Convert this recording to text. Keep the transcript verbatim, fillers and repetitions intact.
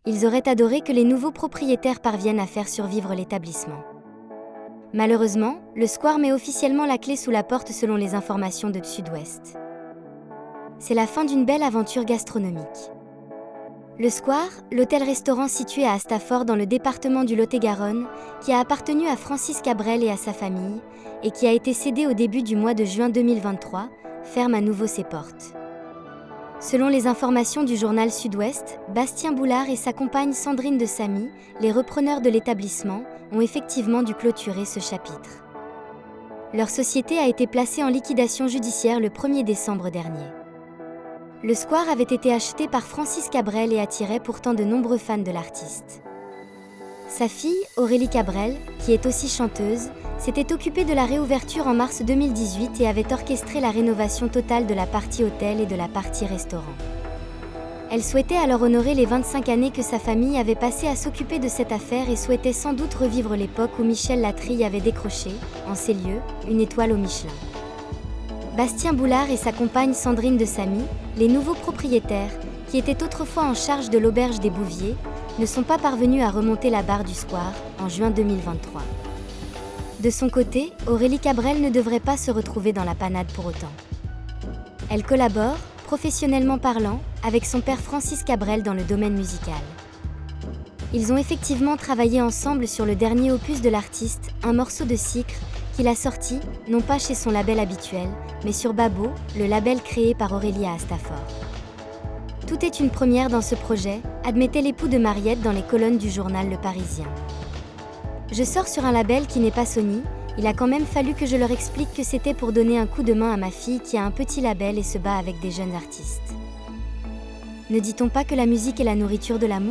Ils auraient adoré que les nouveaux propriétaires parviennent à faire survivre l'établissement. Malheureusement, le Square met officiellement la clé sous la porte selon les informations de Sud-Ouest. C'est la fin d'une belle aventure gastronomique. Le Square, l'hôtel-restaurant situé à Stafford dans le département du Lot-et-Garonne, qui a appartenu à Francis Cabrel et à sa famille, et qui a été cédé au début du mois de juin deux mille vingt-trois, ferme à nouveau ses portes. Selon les informations du journal Sud-Ouest, Bastien Boulard et sa compagne Sandrine de Samy, les repreneurs de l'établissement, ont effectivement dû clôturer ce chapitre. Leur société a été placée en liquidation judiciaire le premier décembre dernier. Le Square avait été acheté par Francis Cabrel et attirait pourtant de nombreux fans de l'artiste. Sa fille, Aurélie Cabrel, qui est aussi chanteuse, s'était occupée de la réouverture en mars deux mille dix-huit et avait orchestré la rénovation totale de la partie hôtel et de la partie restaurant. Elle souhaitait alors honorer les vingt-cinq années que sa famille avait passées à s'occuper de cette affaire et souhaitait sans doute revivre l'époque où Michel Latrille avait décroché, en ces lieux, une étoile au Michelin. Bastien Boulard et sa compagne Sandrine de Samy, les nouveaux propriétaires, qui étaient autrefois en charge de l'auberge des Bouviers, ne sont pas parvenus à remonter la barre du Square en juin deux mille vingt-trois. De son côté, Aurélie Cabrel ne devrait pas se retrouver dans la panade pour autant. Elle collabore, professionnellement parlant, avec son père Francis Cabrel dans le domaine musical. Ils ont effectivement travaillé ensemble sur le dernier opus de l'artiste, Un morceau de sucre, qu'il a sorti, non pas chez son label habituel, mais sur Babo, le label créé par Aurélie à Stafford. Tout est une première dans ce projet, admettait l'époux de Mariette dans les colonnes du journal Le Parisien. Je sors sur un label qui n'est pas Sony, il a quand même fallu que je leur explique que c'était pour donner un coup de main à ma fille qui a un petit label et se bat avec des jeunes artistes. Ne dit-on pas que la musique est la nourriture de l'amour ?